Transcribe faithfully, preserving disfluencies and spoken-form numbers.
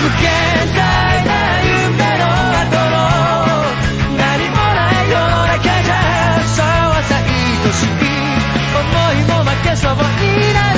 大な夢の後の何もない世の中じゃ、そうさ愛しい思いも負けそうになる